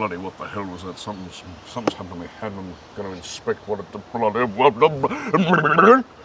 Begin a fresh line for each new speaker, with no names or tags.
bloody, what the hell was that? Something's happened to my head. I'm gonna inspect what it, the bloody,